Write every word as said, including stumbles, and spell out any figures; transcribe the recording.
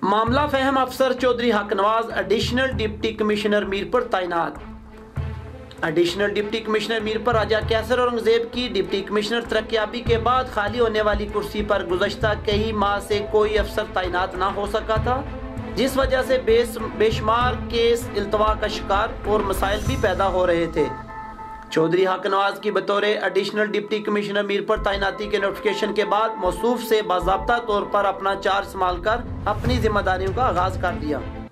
मामला फहम Afsar Chaudhry Haq Nawaz additional deputy commissioner Mirpur तैनात। Additional deputy commissioner Mirpur Raja Kaiser Aurangzeb की डिप्टी कमिश्नर तरक्याबी के बाद खाली होने वाली कुर्सी पर गुज़श्ता कई माह से कोई अफसर तैनात ना हो सका था, जिस वजह से बेस बेशुमार केस इल्तवा का शिकार और मसाइल भी पैदा हो रहे थे। चौधरी हक नवाज की बतौर एडिशनल डिप्टी कमिश्नर मीरपुर तैनाती के नोटिफिकेशन के बाद मौसूफ से बाज़ाब्ता तौर पर अपना चार्ज संभाल कर अपनी जिम्मेदारियों का आगाज कर दिया।